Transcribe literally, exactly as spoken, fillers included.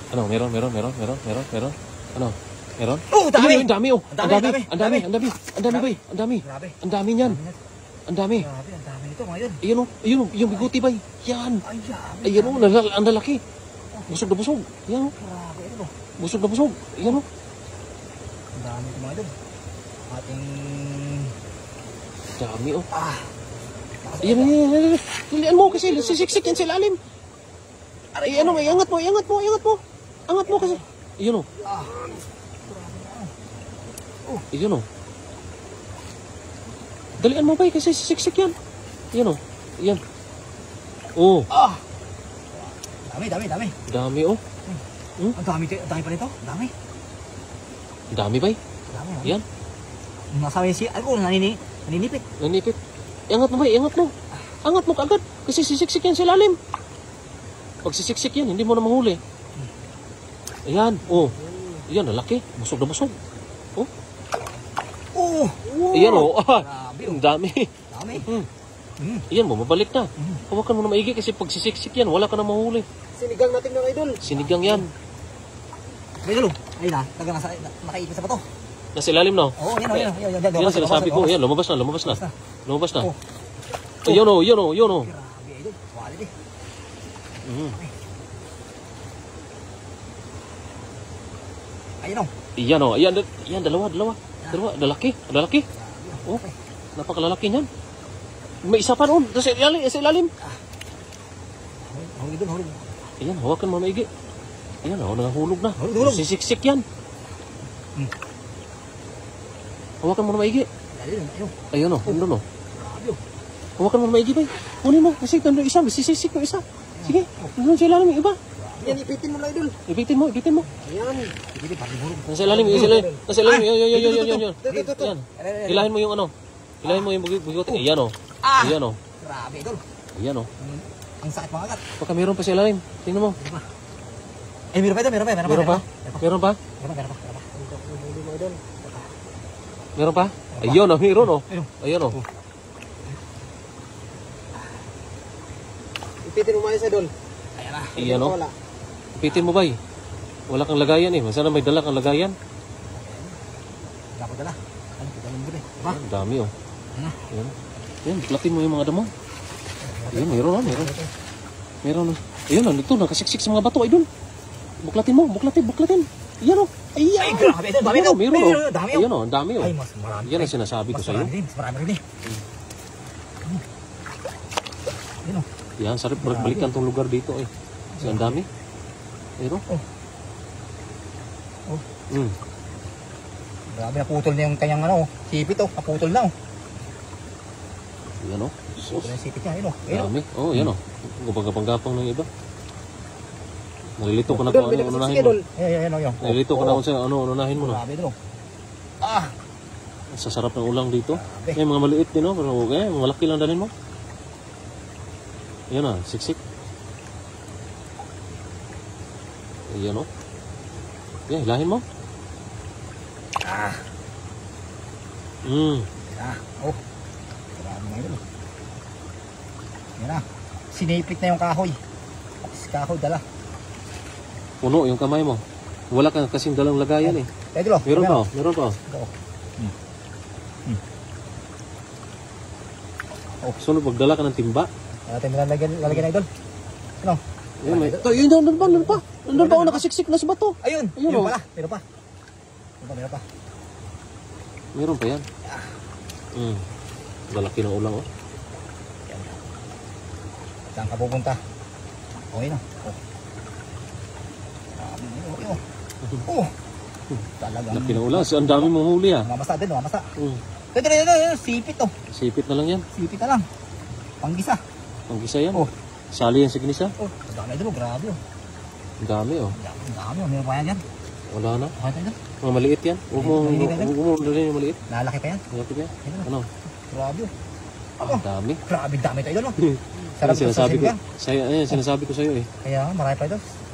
Ano, meron, meron, meron, meron, meron, meron. Ano? Meron? Oh, dami. Ang dami, oh. Ang Ang dami, dami, ang dami, ang dami. Ang dami, bay. Ang dami. Grabe. Ang dami niyan. Ang dami. Grabe, ang dami nito mga idol. Ayun, oh. Ayun, oh. Yung biguti, bay. Yan. Ay, dami. Ayun, oh. Nalal- Ang lalaki. Busog na busog. Yan, oh. Grabe, idol. Oh. Busog na busog. Yan, oh. Ang dami ito mga idol. Ating... Dami, oh. Ah. Ayan, ayan, ayan, ayan. Dilian mo kasi. Sisiksik yan sa ilalim. Ay, ano, iangat mo, iangat mo, iangat mo. Angat mo kasi. Ayun, oh. Ah. Ayun, oh. Dalian mo, bay, kasi sisiksik yan. Ayan, oh. Ayan. Oh. Ah. Dami, dami, dami. Dami, oh. Hmm? Ang dami, ang dami pa nito. Ang dami. Ang dami, bay. Ang dami. Ang Ayan. Nasabi si... Ako, nanini, naninipit. Nanipit. Iangat mo, bay, iangat mo. Angat mo kaagad. Kasi sisiksik yan sa ilalim. Pag sisiksik yan, hindi mo na mahuli. Ayan, oh. Ayan, lalaki. Busog na busog. Oh. Oh. Ayan, oh. Ah, Grabe, ang dami. Dami. Hmm. Hmm. Ayan mo, mabalik na. Hmm. Hawakan mo na maigi kasi pag sisiksik yan, wala ka na mahuli. Sinigang natin ng idol. Sinigang yan. May idol. Ayun na. Taga nasa... Nakaipit sa bato. Nasa ilalim na. Oo, yan o, yan o. Yan, yan, yan, Yan ang sinasabi ko. lumabas, Ayan, lumabas na, lumabas na. lumabas na. Lumabas na. Oh. Ayan, oh, ayan, oh, ayan, oh. Grabe, idol. Quality. Mm. Ayun o. Ayan, oh. Ayan, ayan, dalawa, dalawa. Dalawa, lalaki, lalaki. Oh, napakalalaki niyan. May isa pa noon. Sa ilalim, sa ilalim. Huli idol, huli. Ayan, hawakan mo maigi. Ayan, oh, nangahulog na. Hulog, hulog. Sisiksik yan. Hmm. Hawakan mo na maigi. Ayun, ayun. Ayun, oh, andun, oh. Grabe o. Hawakan mo na maigi, bay. Kunin mo, kasi nandun isa, sisisik yung isa. Sige, nandun sa ilalim yung iba. Yan, ipitin mo lang idol. Ipitin mo, ipitin mo. Ayan. Ipitin, pati hulog. Nasa ilalim, nasa ilalim, nasa ilalim, yun, yun, yun, yun, yun, yun. Ito, ito, ito. Yan. Hilahin mo yung ano. Hilahin mo yung bugote. Ayan, oh. Ah. Ayan, oh. Grabe idol. Ayan, oh. Ang sakit mga kat. Baka meron pa sa ilalim. Tingnan mo. Eh, meron pa ito, meron pa, meron pa. Meron pa? Meron pa? Meron pa, meron pa. Meron pa. Meron pa? Ayun, oh, meron, oh. Ayun, oh. Ipitin mo maayos idol. Ayan na. Ayan, oh. Ipitin mo, bay. Wala kang lagayan, eh. Sana may dala kang lagayan. Dapat dala. Ano, kita mo din. Diba? Ang dami, oh. Ano? Ayan. Ayan, buklatin mo yung mga damo. Ayan, meron, oh, meron. Meron, oh. Ayan, oh, ito, nakasiksik sa mga bato, ay dun. Buklatin mo, buklatin, buklatin. Ayan, oh. Ayan. Ay, grabe ito. Dami ito. Meron, oh. Dami oh. Ayan, oh, ang dami, oh. Ay, mas marami. Yan ang sinasabi ko Mas sa'yo. marami din, mas marami rin eh. Ayan o. Yan, sarap balikan tong lugar dito, eh. Kasi ang dami. Meron. Oh. Oh. Hmm. Grabe, naputol na yung kanyang ano, sipit oh. Naputol na oh. Yan, oh. Naputol na yung sipit niya. Ayan o. Ayan o. Dami. Oh, yan, oh. Gapang-gapang ng iba. Nalilito ka na kung ano unahin mo. Ayan, ayan, ayan. Nalilito ka na kung saan ano unahin mo na. Grabe ito. Ah! Sa sarap ng ulang dito. Grabe. May mga maliit din, oh. Pero eh, mga laki lang dalhin mo. Ayan, ah. Siksik. Ayan, oh. Ayan, hilahin mo. Ah! Hmm. Ah! Oh! Grabe na ito. Yan na. Sinipit na yung kahoy. Tapos kahoy dala. Puno yung kamay mo. Wala kang kasing dalang lagayan, eh. Ito lo. Meron pa, oh. Meron pa, oh. Ito oh. Hmm. Hmm. Oh, sunod magdala ka ng timba. Natin lalagyan, lalagyan na idol. Ano? Ayun, may... Ito, yun, doon pa, doon pa. Doon pa, oh, nakasiksik na sa bato. Ayun! Ayun, Ayun oh. pala. Meron pa. Meron pa, meron pa. Meron pa yan. Hmm. Lalaki ng ulang, oh. Yan. Saan ka pupunta? Okay na. Oh. Grabe na yun. Oh. Oh. Talagang. Laki ng ulang. Ang dami mong huli, ah. Mamasa din, mamasa. Hmm. Ito, ito, ito, ito. Sipit oh. Sipit na lang yan. Sipit na lang. Panggisa. Ang gisa yan. Oh. Sali yan sa ginisa. Oh. Ang dami ito, grabe oh. Ang dami, oh. Ang dami oh. Meron pa yan yan. Wala na. Okay ito. Mga maliit yan. Huwag mo, Maliit yan. huwag mo dalhin yung maliit. Lalaki pa yan. Malaki pa yan. Ito na. Ano? Grabe oh. Ah, ang dami. Grabe dami ito idol oh. Yan Sarap ito sa sinasabi ko. sinigang. Sa'yo, ayan, sinasabi ko sa'yo, eh. Kaya marami pa ito.